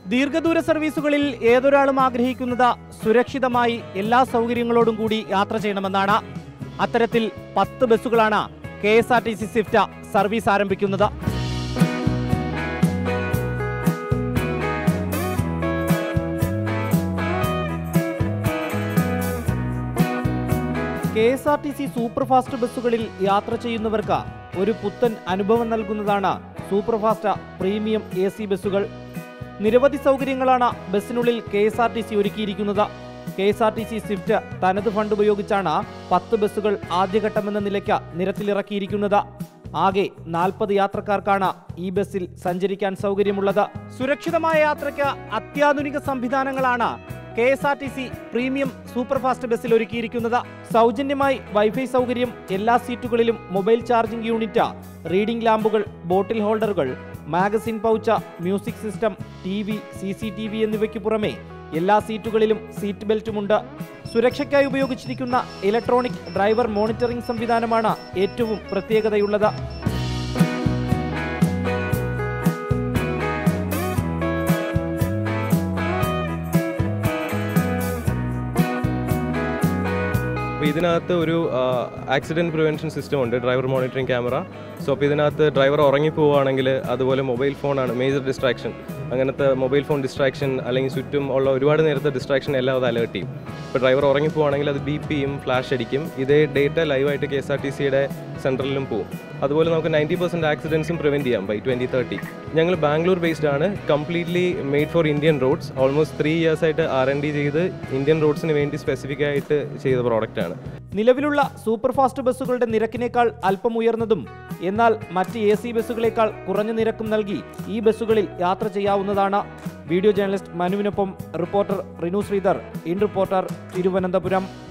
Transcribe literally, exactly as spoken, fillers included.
ദീർഘദൂര സർവീസുകളിൽ ഏതൊരാളും ആഗ്രഹിക്കുന്നത് സുരക്ഷിതമായി എല്ലാ സൗകര്യങ്ങളോടും കൂടി യാത്ര ചെയ്യണമെന്നാണ്. അത്തരത്തിൽ പത്ത് ബസ്സുകളാണ് K S R T C swift service ആരംഭിക്കുന്നത്. K S R T C superfast ബസ്സുകളിൽ യാത്ര ചെയ്യുന്നവർക്ക് ഒരു പുത്തൻ അനുഭവം നൽകുന്നതാണ് സൂപ്പർഫാസ്റ്റ് പ്രീമിയം എ സി ബസ്സുകൾ. നിരവധി സൗകര്യങ്ങളാണ് ബസ്സിനുള്ളിൽ K S R T C ഒരുക്കിയിരിക്കുന്നത്. K S R T C swift തനത് ഫണ്ട് ഉപയോഗിച്ചാണ് പത്ത് ബസ്സുകൾ ആദ്യഘട്ടമെന്ന നിലയ്ക്ക് നിരത്തിലിറക്കിയിരിക്കുന്നത്. ആകെ നാൽപ്പത് യാത്രക്കാർക്കാണ് ഈ ബസ്സിൽ സഞ്ചരിക്കാൻ സൗകര്യമുള്ളത്. സുരക്ഷിതമായ യാത്രയ്ക്ക് അത്യാധുനിക സംവിധാനങ്ങളാണ് K S R T C premium superfast ബസ്സിൽ ഒരുക്കിയിരിക്കുന്നത്. സൗജന്യമായി വൈഫൈ സൗകര്യം, എല്ലാ സീറ്റുകളിലും മൊബൈൽ ചാർജിംഗ് യൂണിറ്റ്, റീഡിംഗ് ലാമ്പുകൾ, ബോട്ടിൽ ഹോൾഡറുകൾ, മാഗസിൻ പൗച്ച, music system, T V, C C T V എന്നിവയ്ക്ക് പുറമെ എല്ലാ സീറ്റുകളിലും സീറ്റ് ബെൽറ്റുമുണ്ട്. സുരക്ഷയ്ക്കായി ഉപയോഗിച്ചിരിക്കുന്ന ഇലക്ട്രോണിക് ഡ്രൈവർ മോണിറ്ററിംഗ് സംവിധാനമാണ് ഏറ്റവും പ്രത്യേകതയുള്ളത്. അപ്പോൾ ഇതിനകത്ത് ഒരു ആക്സിഡൻറ്റ് പ്രിവെൻഷൻ സിസ്റ്റം ഉണ്ട്, ഡ്രൈവർ മോണിറ്ററിംഗ് ക്യാമറ. സോ അപ്പോൾ ഇതിനകത്ത് ഡ്രൈവർ ഉറങ്ങിപ്പോവുകയാണെങ്കിൽ, അതുപോലെ മൊബൈൽ ഫോണാണ് മേജർ ഡിസ്ട്രാക്ഷൻ, അങ്ങനത്തെ മൊബൈൽ ഫോൺ ഡിസ്ട്രാക്ഷൻ അല്ലെങ്കിൽ ചുറ്റും ഉള്ള ഒരുപാട് നേരത്തെ ഡിസ്ട്രാക്ഷൻ എല്ലാം അത് അലേർട്ട് ചെയ്യും. ഇപ്പോൾ ഡ്രൈവർ ഉറങ്ങിപ്പോവുകയാണെങ്കിൽ അത് ബീപ്പ് ചെയ്യും, ഫ്ലാഷ് അടിക്കും. ഇതേ ഡേറ്റ ലൈവായിട്ട് കെ എസ് ആർ ടി സിയുടെ സെൻട്രലിലും പോകും. അതുപോലെ നമുക്ക് നയൻറ്റി പെർസെൻറ്റ് ആക്സിഡൻസും പ്രിവെൻറ്റ് ചെയ്യാം ബൈ ട്വൻറ്റി തേർട്ടി. ഞങ്ങൾ ബാംഗ്ലൂർ ബേസ്ഡ് ആണ്, completely made for Indian roads. Almost three years ആയിട്ട് ആർ എൻ ഡി ചെയ്ത് ഇന്ത്യൻ റോഡ്സിന് വേണ്ടി സ്പെസിഫിക് ആയിട്ട് ചെയ്ത പ്രോഡക്റ്റാണ്. നിലവിലുള്ള സൂപ്പർഫാസ്റ്റ് ബസ്സുകളുടെ നിരക്കിനേക്കാൾ അല്പം ഉയർന്നതും എന്നാൽ മറ്റ് എ സി ബസ്സുകളേക്കാൾ കുറഞ്ഞ നിരക്കും നൽകി ഈ ബസ്സുകളിൽ യാത്ര ചെയ്യാവുന്നതാണ്. വീഡിയോ ജേർണലിസ്റ്റ് മനുവിനൊപ്പം reporter Rinu Sridhar, in Reporter, Thiruvananthapuram.